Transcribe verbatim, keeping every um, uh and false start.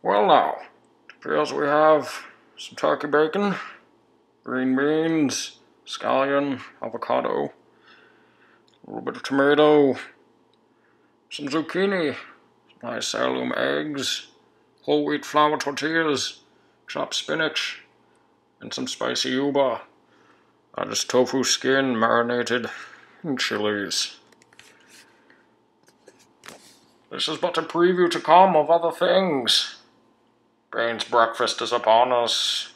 Well now, it appears we have some turkey bacon, green beans, scallion, avocado, a little bit of tomato, some zucchini, some nice heirloom eggs, whole wheat flour tortillas, chopped spinach, and some spicy yuba. Uh, just tofu skin marinated in chilies. This is but a preview to come of other things. Bane's breakfast is upon us.